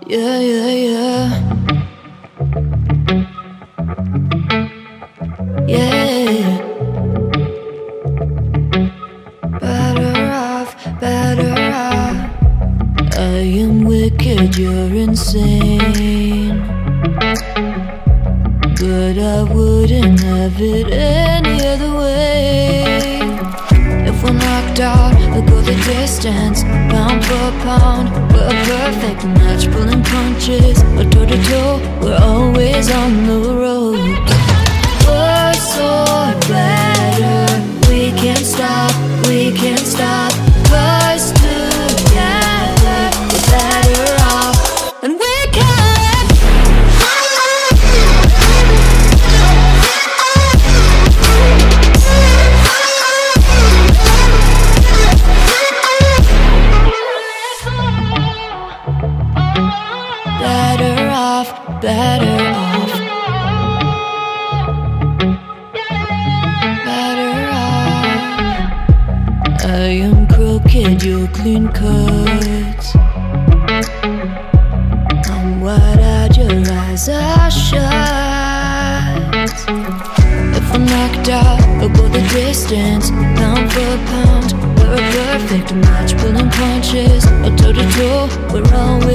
Yeah, yeah, yeah. Yeah. Better off, better off. I am wicked, you're insane, but I wouldn't have it any other way. If we're knocked out, we'll go the distance, pound for pound. We're a perfect match, pulling punches. We're toe to toe, we're always on the road. Worse or better, we can't stop, we can't stop. 'Cause together we're better off, and we can. Better off, better off, better off. I am crooked, you're clean cut. I'm wide-eyed, your eyes are shut. If we're knocked out, we'll go the distance, pound for pound. We're a perfect match, pulling punches. Or toe to toe, we're always